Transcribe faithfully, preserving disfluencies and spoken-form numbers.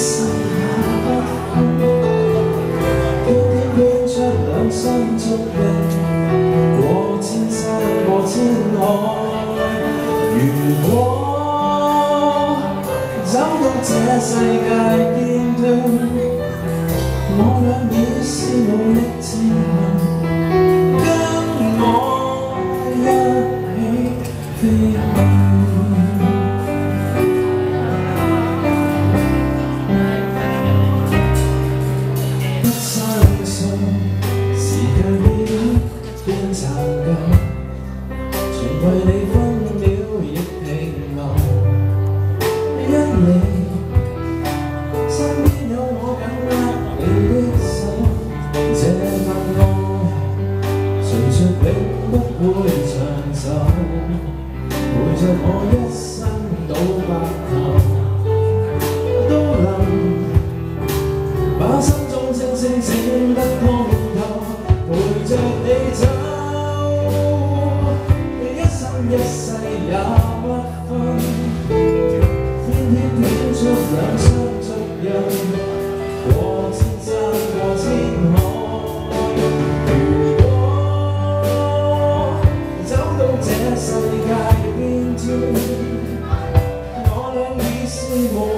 世也不分，偏偏編出兩雙足印，過千山過千海。如果走到這世界邊端，我倆已是無力前行，跟我一起飛行。不相信時間已變殘舊，全為你分秒亦停留，因你身邊有我緊握你的手，這份愛隨着永不會長久，陪着我一生到白頭，都能把心中星星閃得通透，陪着你走，一生一世也不分，偏偏編出兩雙足印，過千山過千海。如果走到這世界邊端，我倆已是無